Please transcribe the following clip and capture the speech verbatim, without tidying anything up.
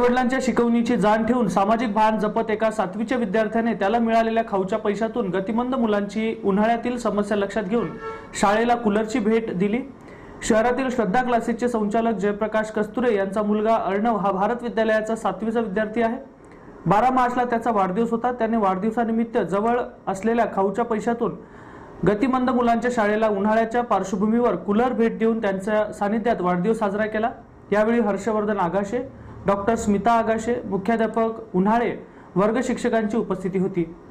आईवडिलांच्या शिकवणीची जाण ठेवून सामाजिक भान जपत एका सातवीच्या विद्यार्थ्याने त्याला मिळालेल्या खाऊच्या पैशातून गतिमंद मुलांची उन्हाळ्यातील समस्या लक्षात घेऊन शाळेला कूलरची भेट दिली। शहरातील श्रद्धा क्लासेसचे संचालक जयप्रकाश कस्तुरे यांचा मुलगा अर्णव हा भारत विद्यालयाचा सातवीचा विद्यार्थी आहे। बारा मार्चला त्याचा वाढदिवस होता। त्याने वाढदिवसानिमित्त जवळ असलेल्या खाऊच्या पैशातून गतिमंद मुलांच्या शाळेला उन्हाळ्याच्या पार्श्वभूमीवर कूलर भेट देऊन त्यांच्या सानिध्यात वाढदिवस साजरा केला। यावेळी हर्षवर्धन आगाशे, डॉक्टर स्मिता आगाशे, मुख्याध्यापक उन्हाळे, वर्ग शिक्षकांची उपस्थिती होती।